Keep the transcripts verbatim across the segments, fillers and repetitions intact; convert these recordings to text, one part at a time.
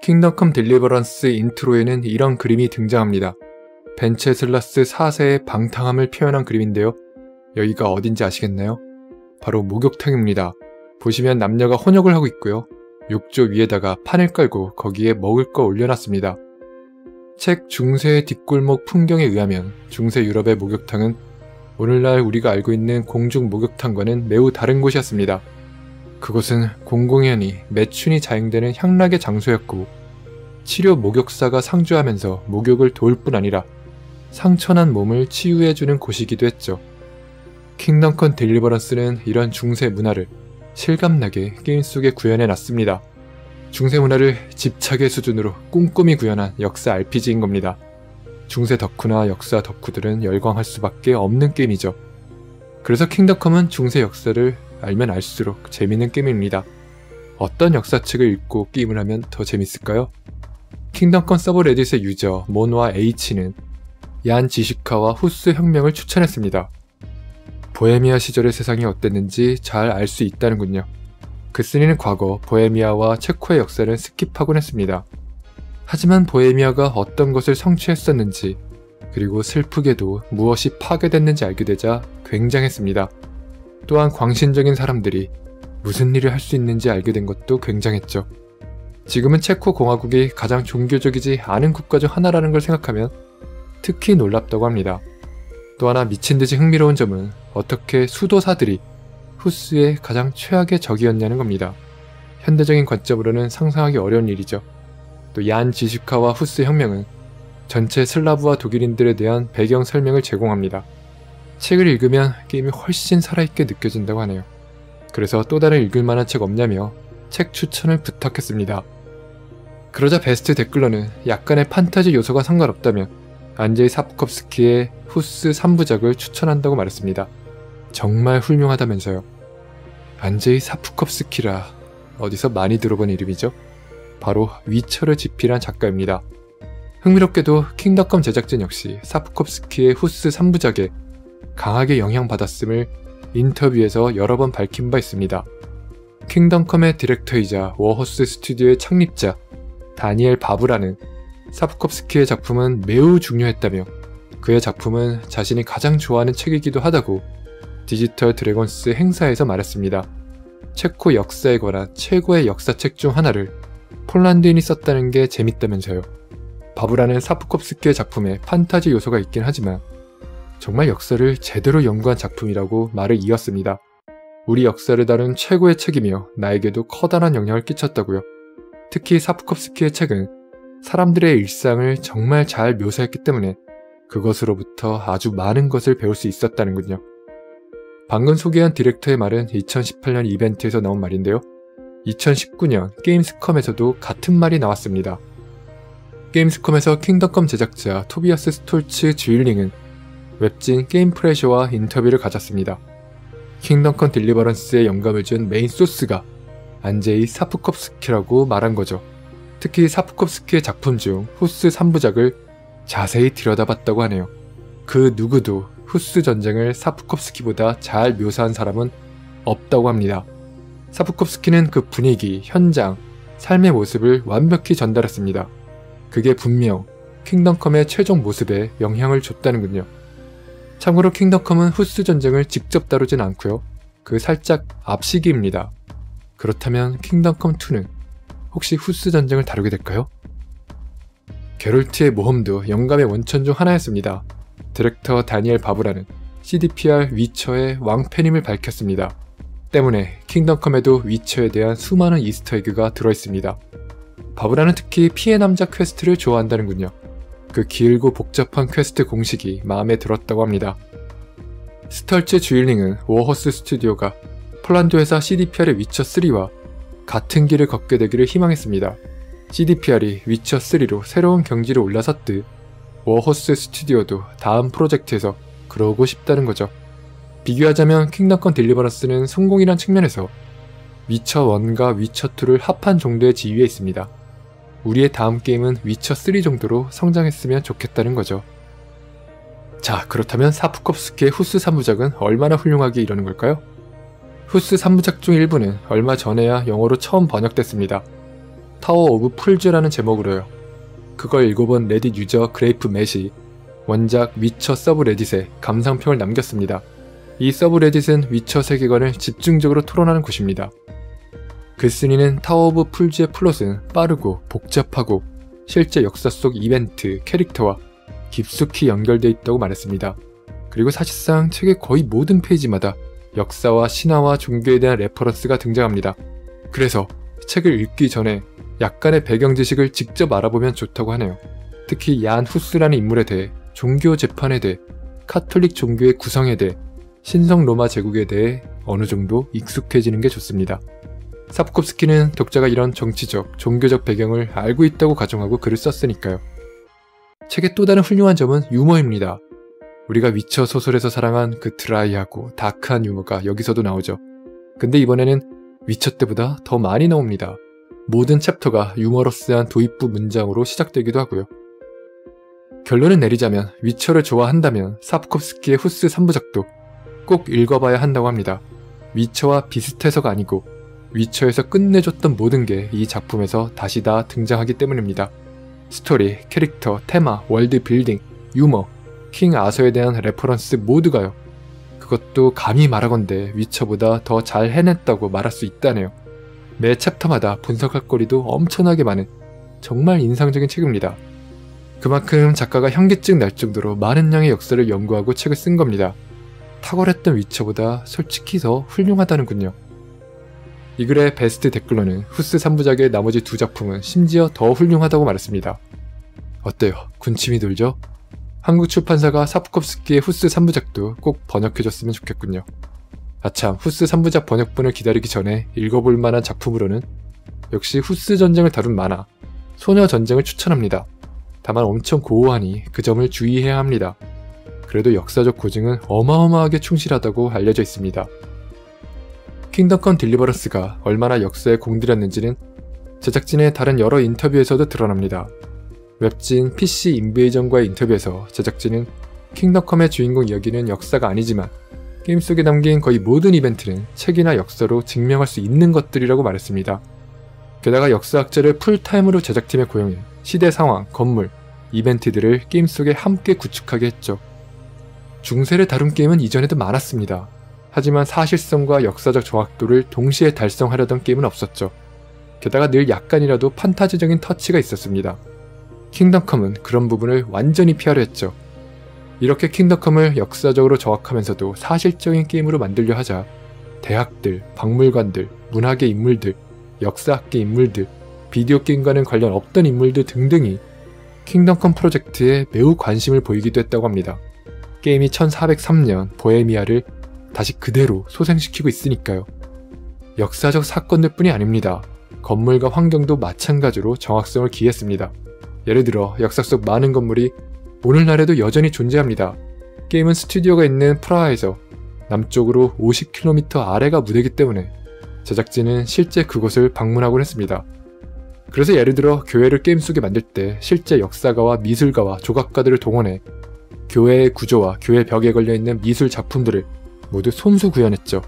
킹덤 컴 딜리버런스 인트로에는 이런 그림이 등장합니다. 벤체슬라스 사 세의 방탕함을 표현한 그림인데요. 여기가 어딘지 아시겠나요? 바로 목욕탕입니다. 보시면 남녀가 혼욕을 하고 있고요. 욕조 위에다가 판을 깔고 거기에 먹을 거 올려놨습니다. 책 중세의 뒷골목 풍경에 의하면 중세 유럽의 목욕탕은 오늘날 우리가 알고 있는 공중 목욕탕과는 매우 다른 곳이었습니다. 그곳은 공공연히 매춘이 자행되는 향락의 장소였고 치료 목욕사가 상주하면서 목욕을 도울 뿐 아니라 상처난 몸을 치유해주는 곳이기도 했죠. 킹덤 컴 딜리버런스는 이런 중세 문화를 실감나게 게임 속에 구현해놨습니다. 중세 문화를 집착의 수준으로 꼼꼼히 구현한 역사 알피지인 겁니다. 중세 덕후나 역사 덕후들은 열광할 수밖에 없는 게임이죠. 그래서 킹덤컴은 중세 역사를 알면 알수록 재밌는 게임입니다. 어떤 역사책을 읽고 게임을 하면 더 재밌을까요? 킹덤컴 서브레딧의 유저 몬와 H는 얀 지슈카와 후스 혁명을 추천했습니다. 보헤미아 시절의 세상이 어땠는지 잘 알 수 있다는군요. 그쓰니는 과거 보헤미아와 체코의 역사를 스킵하곤 했습니다. 하지만 보헤미아가 어떤 것을 성취했었는지 그리고 슬프게도 무엇이 파괴됐는지 알게 되자 굉장했습니다. 또한 광신적인 사람들이 무슨 일을 할 수 있는지 알게 된 것도 굉장했죠. 지금은 체코 공화국이 가장 종교적이지 않은 국가 중 하나라는 걸 생각하면 특히 놀랍다고 합니다. 또 하나 미친듯이 흥미로운 점은 어떻게 수도사들이 후스의 가장 최악의 적이었냐는 겁니다. 현대적인 관점으로는 상상하기 어려운 일이죠. 또 얀 지슈카와 후스 혁명은 전체 슬라브와 독일인들에 대한 배경 설명을 제공합니다. 책을 읽으면 게임이 훨씬 살아있게 느껴진다고 하네요. 그래서 또 다른 읽을만한 책 없냐며 책 추천을 부탁했습니다. 그러자 베스트 댓글러는 약간의 판타지 요소가 상관없다면 안제이 사프콥스키의 후스 삼 부작을 추천한다고 말했습니다. 정말 훌륭하다면서요. 안제이 사프콥스키라 어디서 많이 들어본 이름이죠? 바로 위쳐를 집필한 작가입니다. 흥미롭게도 킹덤컴 제작진 역시 사프콥스키의 후스 삼 부작에 강하게 영향받았음을 인터뷰에서 여러 번 밝힌 바 있습니다. 킹덤컴의 디렉터이자 워호스 스튜디오의 창립자 다니엘 바브라는 사프콥스키의 작품은 매우 중요했다며 그의 작품은 자신이 가장 좋아하는 책이기도 하다고 디지털 드래곤스 행사에서 말했습니다. 체코 역사에 관한 최고의 역사책 중 하나를 폴란드인이 썼다는 게 재밌다면서요. 바브라는 사프콥스키의 작품에 판타지 요소가 있긴 하지만 정말 역사를 제대로 연구한 작품이라고 말을 이었습니다. 우리 역사를 다룬 최고의 책이며 나에게도 커다란 영향을 끼쳤다고요. 특히 사프콥스키의 책은 사람들의 일상을 정말 잘 묘사했기 때문에 그것으로부터 아주 많은 것을 배울 수 있었다는군요. 방금 소개한 디렉터의 말은 이천십팔 년 이벤트에서 나온 말인데요. 이천십구 년 게임스컴에서도 같은 말이 나왔습니다. 게임스컴에서 킹덤컴 제작자 토비아스 스톨츠 주일링은 웹진 게임프레셔와 인터뷰를 가졌습니다. 킹덤컴 딜리버런스에 영감을 준 메인 소스가 안제이 사프콥스키라고 말한 거죠. 특히 사프콥스키의 작품 중 후스 삼 부작을 자세히 들여다봤다고 하네요. 그 누구도 후스 전쟁을 사프콥스키보다 잘 묘사한 사람은 없다고 합니다. 사프콥스키는 그 분위기, 현장, 삶의 모습을 완벽히 전달했습니다. 그게 분명 킹덤컴의 최종 모습에 영향을 줬다는군요. 참고로 킹덤컴은 후스 전쟁을 직접 다루진 않고요. 그 살짝 앞시기입니다. 그렇다면 킹덤컴 이는 혹시 후스 전쟁을 다루게 될까요? 게롤트의 모험도 영감의 원천 중 하나였습니다. 디렉터 다니엘 바브라는 씨디피알 위쳐의 왕팬임을 밝혔습니다. 때문에 킹덤컴에도 위쳐에 대한 수많은 이스터에그가 들어있습니다. 바브라는 특히 피해 남자 퀘스트를 좋아한다는군요. 그 길고 복잡한 퀘스트 공식이 마음에 들었다고 합니다. 스털츠 주일링은 워호스 스튜디오가 폴란드 회사 씨디피알의 위쳐 쓰리와 같은 길을 걷게 되기를 희망했습니다. 씨디피알이 위쳐 쓰리로 새로운 경지를 올라섰듯 워호스 스튜디오도 다음 프로젝트에서 그러고 싶다는 거죠. 비교하자면 킹덤컴 딜리버런스는 성공이란 측면에서 위쳐 일과 위쳐 이를 합한 정도의 지위에 있습니다. 우리의 다음 게임은 위쳐 쓰리 정도로 성장했으면 좋겠다는 거죠. 자, 그렇다면 사프콥스키의 후스 삼 부작은 얼마나 훌륭하게 이러는 걸까요? 후스 삼 부작 중 일부는 얼마 전에야 영어로 처음 번역됐습니다. 타워 오브 풀즈라는 제목으로요. 그걸 읽어본 레딧 유저 그레이프 맷이 원작 위쳐 서브레딧에 감상평을 남겼습니다. 이 서브레딧은 위쳐 세계관을 집중적으로 토론하는 곳입니다. 글쓴이는 타워 오브 풀즈의 플롯은 빠르고 복잡하고 실제 역사 속 이벤트, 캐릭터와 깊숙이 연결되어 있다고 말했습니다. 그리고 사실상 책의 거의 모든 페이지마다 역사와 신화와 종교에 대한 레퍼런스가 등장합니다. 그래서 책을 읽기 전에 약간의 배경 지식을 직접 알아보면 좋다고 하네요. 특히 얀 후스라는 인물에 대해, 종교 재판에 대해, 카톨릭 종교의 구성에 대해, 신성 로마 제국에 대해 어느 정도 익숙해지는 게 좋습니다. 사프콥스키는 독자가 이런 정치적, 종교적 배경을 알고 있다고 가정하고 글을 썼으니까요. 책의 또 다른 훌륭한 점은 유머입니다. 우리가 위쳐 소설에서 사랑한 그 드라이하고 다크한 유머가 여기서도 나오죠. 근데 이번에는 위쳐 때보다 더 많이 나옵니다. 모든 챕터가 유머러스한 도입부 문장으로 시작되기도 하고요. 결론을 내리자면 위쳐를 좋아한다면 사프콥스키의 후스 삼 부작도 꼭 읽어봐야 한다고 합니다. 위쳐와 비슷해서가 아니고 위쳐에서 끝내줬던 모든 게 이 작품에서 다시 다 등장하기 때문입니다. 스토리, 캐릭터, 테마, 월드 빌딩, 유머, 킹 아서에 대한 레퍼런스 모두가요. 그것도 감히 말하건대 위쳐보다 더 잘 해냈다고 말할 수 있다네요. 매 챕터마다 분석할 거리도 엄청나게 많은 정말 인상적인 책입니다. 그만큼 작가가 현기증 날 정도로 많은 양의 역사를 연구하고 책을 쓴 겁니다. 탁월했던 위쳐보다 솔직히 더 훌륭하다는군요. 이 글의 베스트 댓글로는 후스 삼 부작의 나머지 두 작품은 심지어 더 훌륭하다고 말했습니다. 어때요? 군침이 돌죠? 한국 출판사가 사프콥스키의 후스 삼 부작도 꼭 번역해줬으면 좋겠군요. 아참, 후스 삼 부작 번역본을 기다리기 전에 읽어볼 만한 작품으로는 역시 후스 전쟁을 다룬 만화 소녀 전쟁을 추천합니다. 다만 엄청 고어하니 그 점을 주의해야 합니다. 그래도 역사적 고증은 어마어마하게 충실하다고 알려져 있습니다. 킹덤 컴 딜리버런스가 얼마나 역사에 공들였는지는 제작진의 다른 여러 인터뷰에서도 드러납니다. 웹진 피씨 인베이전과의 인터뷰에서 제작진은 킹덤 컴의 주인공 이야기는 역사가 아니지만 게임 속에 담긴 거의 모든 이벤트는 책이나 역사로 증명할 수 있는 것들이라고 말했습니다. 게다가 역사학자를 풀타임으로 제작팀에 고용해 시대 상황, 건물, 이벤트들을 게임 속에 함께 구축하게 했죠. 중세를 다룬 게임은 이전에도 많았습니다. 하지만 사실성과 역사적 정확도를 동시에 달성하려던 게임은 없었죠. 게다가 늘 약간이라도 판타지적인 터치가 있었습니다. 킹덤컴은 그런 부분을 완전히 피하려 했죠. 이렇게 킹덤컴을 역사적으로 정확하면서도 사실적인 게임으로 만들려 하자 대학들, 박물관들, 문학의 인물들, 역사학계 인물들, 비디오 게임과는 관련 없던 인물들 등등이 킹덤컴 프로젝트에 매우 관심을 보이기도 했다고 합니다. 게임이 천사백삼 년 보헤미아를 다시 그대로 소생시키고 있으니까요. 역사적 사건들 뿐이 아닙니다. 건물과 환경도 마찬가지로 정확성을 기했습니다. 예를 들어 역사 속 많은 건물이 오늘날에도 여전히 존재합니다. 게임은 스튜디오가 있는 프라하에서 남쪽으로 오십 킬로미터 아래가 무대이기 때문에 제작진은 실제 그곳을 방문하곤 했습니다. 그래서 예를 들어 교회를 게임 속에 만들 때 실제 역사가와 미술가와 조각가들을 동원해 교회의 구조와 교회 벽에 걸려있는 미술 작품들을 모두 손수 구현했죠.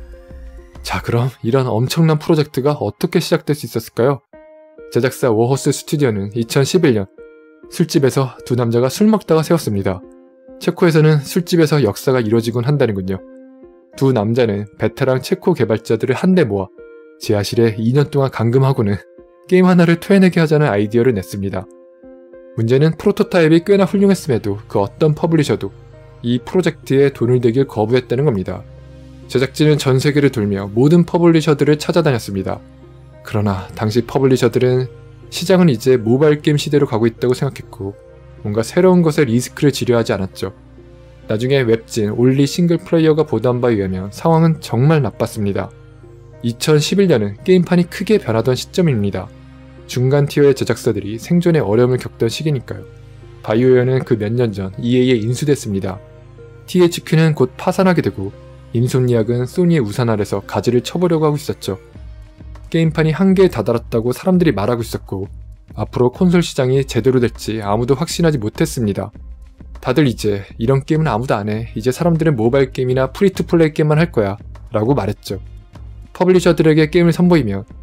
자, 그럼 이런 엄청난 프로젝트가 어떻게 시작될 수 있었을까요? 제작사 워호스 스튜디오는 이천십일 년 술집에서 두 남자가 술 먹다가 세웠습니다. 체코에서는 술집에서 역사가 이루어지곤 한다는군요. 두 남자는 베테랑 체코 개발자들을 한데 모아 지하실에 이 년 동안 감금하고는 게임 하나를 토해내게 하자는 아이디어를 냈습니다. 문제는 프로토타입이 꽤나 훌륭했음에도 그 어떤 퍼블리셔도 이 프로젝트에 돈을 대길 거부했다는 겁니다. 제작진은 전 세계를 돌며 모든 퍼블리셔들을 찾아다녔습니다. 그러나 당시 퍼블리셔들은 시장은 이제 모바일 게임 시대로 가고 있다고 생각했고 뭔가 새로운 것에 리스크를 지려 하지 않았죠. 나중에 웹진 올리 싱글 플레이어가 보도한 바에 의하면 상황은 정말 나빴습니다. 이천십일 년은 게임판이 크게 변하던 시점입니다. 중간 티어의 제작사들이 생존에 어려움을 겪던 시기니까요. 바이오웨어는 그 몇 년 전 이에이에 인수됐습니다. 티에이치큐는 곧 파산하게 되고 인솜니악은 소니의 우산 아래서 가지를 쳐보려고 하고 있었죠. 게임판이 한계에 다다랐다고 사람들이 말하고 있었고 앞으로 콘솔 시장이 제대로 될지 아무도 확신하지 못했습니다. 다들 이제 이런 게임은 아무도 안 해. 이제 사람들은 모바일 게임이나 프리투플레이 게임만 할 거야 라고 말했죠. 퍼블리셔들에게 게임을 선보이면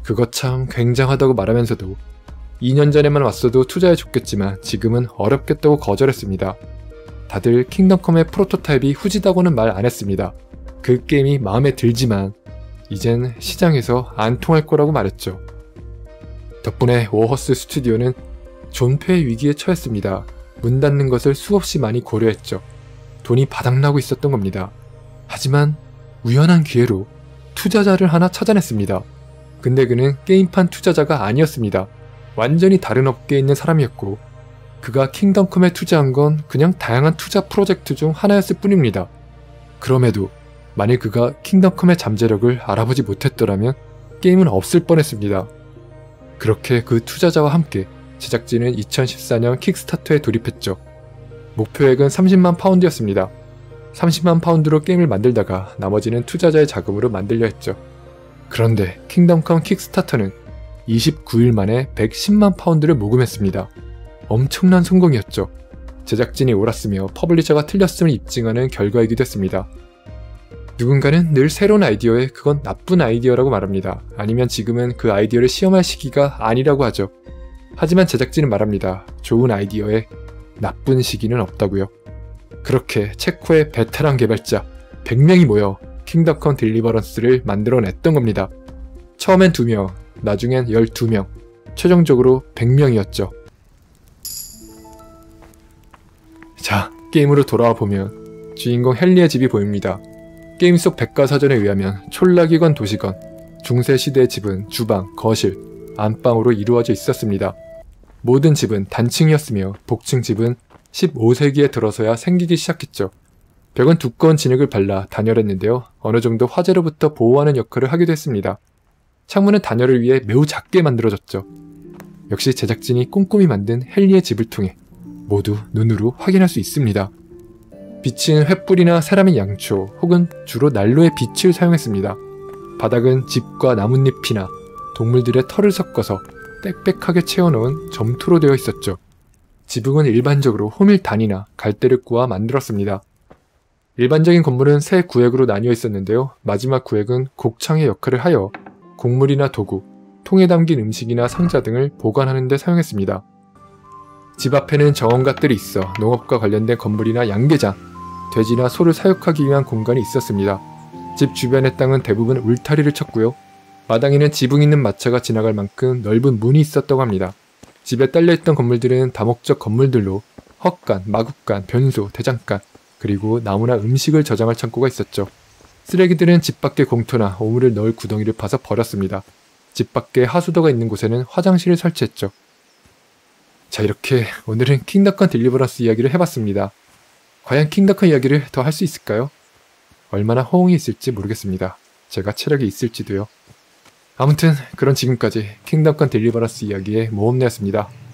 그거 참 굉장하다고 말하면서도 이 년 전에만 왔어도 투자해줬겠지만 지금은 어렵겠다고 거절했습니다. 다들 킹덤컴의 프로토타입이 후지다고는 말 안했습니다. 그 게임이 마음에 들지만 이젠 시장에서 안 통할 거라고 말했죠. 덕분에 워허스 스튜디오는 존폐 위기에 처했습니다. 문 닫는 것을 수없이 많이 고려했죠. 돈이 바닥나고 있었던 겁니다. 하지만 우연한 기회로 투자자를 하나 찾아냈습니다. 근데 그는 게임판 투자자가 아니었습니다. 완전히 다른 업계에 있는 사람이었고 그가 킹덤컴에 투자한 건 그냥 다양한 투자 프로젝트 중 하나였을 뿐입니다. 그럼에도 만일 그가 킹덤컴의 잠재력을 알아보지 못했더라면 게임은 없을 뻔했습니다. 그렇게 그 투자자와 함께 제작진은 이천십사 년 킥스타터에 돌입했죠. 목표액은 삼십만 파운드였습니다. 삼십만 파운드로 게임을 만들다가 나머지는 투자자의 자금으로 만들려 했죠. 그런데 킹덤컴 킥스타터는 이십구 일 만에 백십만 파운드를 모금했습니다. 엄청난 성공이었죠. 제작진이 옳았으며 퍼블리셔가 틀렸음을 입증하는 결과이기도 했습니다. 누군가는 늘 새로운 아이디어에 그건 나쁜 아이디어라고 말합니다. 아니면 지금은 그 아이디어를 시험할 시기가 아니라고 하죠. 하지만 제작진은 말합니다. 좋은 아이디어에 나쁜 시기는 없다고요. 그렇게 체코의 베테랑 개발자 백 명이 모여 킹덤컴 딜리버런스를 만들어냈던 겁니다. 처음엔 두 명, 나중엔 열두 명, 최종적으로 백 명이었죠. 자, 게임으로 돌아와 보면 주인공 헨리의 집이 보입니다. 게임 속 백과사전에 의하면 촌락이건 도시건 중세시대의 집은 주방, 거실, 안방으로 이루어져 있었습니다. 모든 집은 단층이었으며 복층 집은 십오 세기에 들어서야 생기기 시작했죠. 벽은 두꺼운 진흙을 발라 단열했는데요. 어느 정도 화재로부터 보호하는 역할을 하기도 했습니다. 창문은 단열을 위해 매우 작게 만들어졌죠. 역시 제작진이 꼼꼼히 만든 헨리의 집을 통해 모두 눈으로 확인할 수 있습니다. 빛은 횃불이나 세라믹 양초 혹은 주로 난로의 빛을 사용했습니다. 바닥은 집과 나뭇잎이나 동물들의 털을 섞어서 빽빽하게 채워놓은 점토로 되어 있었죠. 지붕은 일반적으로 호밀단이나 갈대를 구워 만들었습니다. 일반적인 건물은 세 구획으로 나뉘어 있었는데요. 마지막 구획은 곡창의 역할을 하여 곡물이나 도구, 통에 담긴 음식이나 상자 등을 보관하는 데 사용했습니다. 집 앞에는 정원갓들이 있어 농업과 관련된 건물이나 양계장, 돼지나 소를 사육하기 위한 공간이 있었습니다. 집 주변의 땅은 대부분 울타리를 쳤고요. 마당에는 지붕 있는 마차가 지나갈 만큼 넓은 문이 있었다고 합니다. 집에 딸려있던 건물들은 다목적 건물들로 헛간, 마구간, 변소, 대장간, 그리고 나무나 음식을 저장할 창고가 있었죠. 쓰레기들은 집 밖의 공터나 오물을 넣을 구덩이를 파서 버렸습니다. 집 밖에 하수도가 있는 곳에는 화장실을 설치했죠. 자, 이렇게 오늘은 킹덤컴 딜리버런스 이야기를 해봤습니다. 과연 킹덤컴 이야기를 더 할 수 있을까요? 얼마나 호응이 있을지 모르겠습니다. 제가 체력이 있을지도요. 아무튼 그런 지금까지 킹덤컴 딜리버런스 이야기의 모험내였습니다.